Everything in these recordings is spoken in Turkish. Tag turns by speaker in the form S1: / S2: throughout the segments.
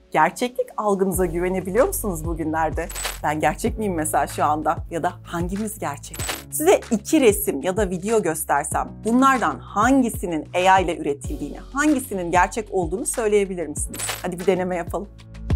S1: Gerçeklik algınıza güvenebiliyor musunuz bugünlerde? Ben gerçek miyim mesela şu anda? Ya da hangimiz gerçek? Size 2 resim ya da video göstersem bunlardan hangisinin AI ile üretildiğini, hangisinin gerçek olduğunu söyleyebilir misiniz? Hadi bir deneme yapalım.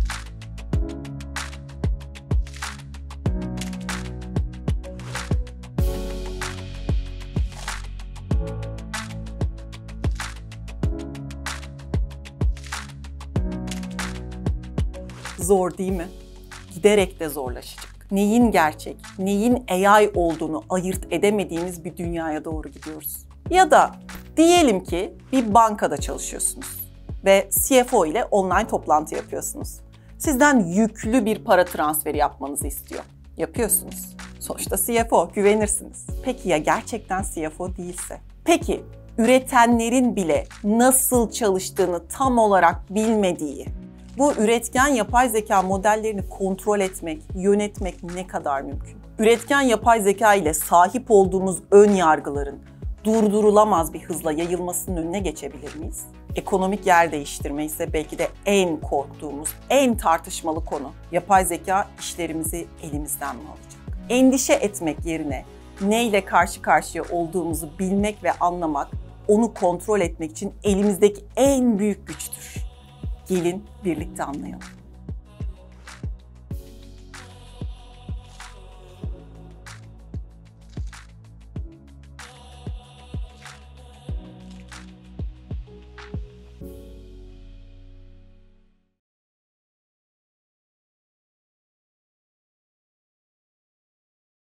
S1: Zor değil mi? Giderek de zorlaşacak. Neyin gerçek, neyin AI olduğunu ayırt edemediğimiz bir dünyaya doğru gidiyoruz. Ya da diyelim ki bir bankada çalışıyorsunuz ve CFO ile online toplantı yapıyorsunuz. Sizden yüklü bir para transferi yapmanızı istiyor. Yapıyorsunuz. Sonuçta CFO, güvenirsiniz. Peki ya gerçekten CFO değilse? Peki üretenlerin bile nasıl çalıştığını tam olarak bilmediği, bu üretken yapay zeka modellerini kontrol etmek, yönetmek ne kadar mümkün? Üretken yapay zeka ile sahip olduğumuz ön yargıların durdurulamaz bir hızla yayılmasının önüne geçebilir miyiz? Ekonomik yer değiştirme ise belki de en korktuğumuz, en tartışmalı konu. Yapay zeka işlerimizi elimizden mi alacak? Endişe etmek yerine neyle karşı karşıya olduğumuzu bilmek ve anlamak, onu kontrol etmek için elimizdeki en büyük güçtür. Gelin birlikte anlayalım.